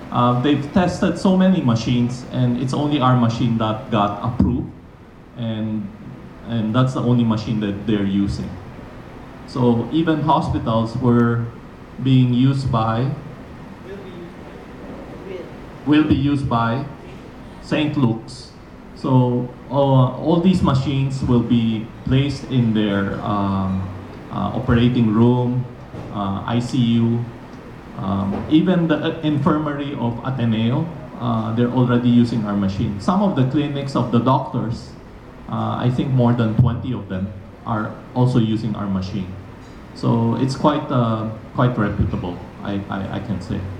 They've tested so many machines, and it's only our machine that got approved, and that's the only machine that they're using. So even hospitals were being used by, will be used by St. Luke's. So all these machines will be placed in their operating room, ICU, even the infirmary of Ateneo. They're already using our machine. Some of the clinics of the doctors, I think more than 20 of them are also using our machine. So it's quite reputable, I can say.